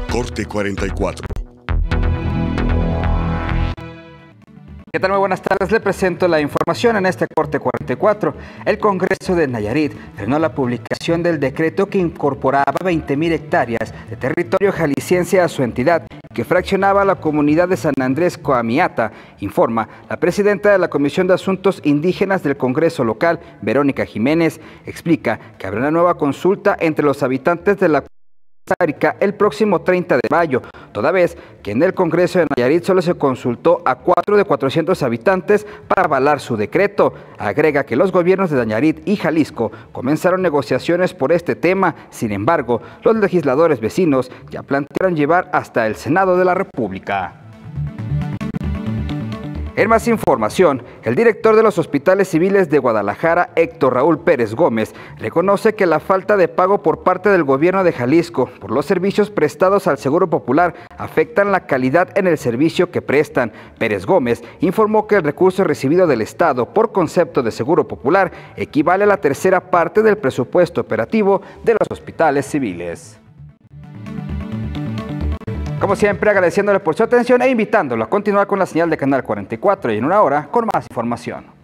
Corte 44. ¿Qué tal? Muy buenas tardes. Le presento la información en este Corte 44. El Congreso de Nayarit frenó la publicación del decreto que incorporaba 20,000 hectáreas de territorio jalisciense a su entidad, que fraccionaba la comunidad de San Andrés Coamiata, informa la presidenta de la Comisión de Asuntos Indígenas del Congreso local, Verónica Jiménez. Explica que habrá una nueva consulta entre los habitantes de la el próximo 30 de mayo, toda vez que en el Congreso de Nayarit solo se consultó a 4 de 400 habitantes para avalar su decreto. Agrega que los gobiernos de Nayarit y Jalisco comenzaron negociaciones por este tema. Sin embargo, los legisladores vecinos ya plantearon llevar hasta el Senado de la República. En más información, el director de los hospitales civiles de Guadalajara, Héctor Raúl Pérez Gómez, reconoce que la falta de pago por parte del gobierno de Jalisco por los servicios prestados al Seguro Popular afectan la calidad en el servicio que prestan. Pérez Gómez informó que el recurso recibido del Estado por concepto de Seguro Popular equivale a la tercera parte del presupuesto operativo de los hospitales civiles. Como siempre, agradeciéndole por su atención e invitándolo a continuar con la señal de Canal 44 y en una hora con más información.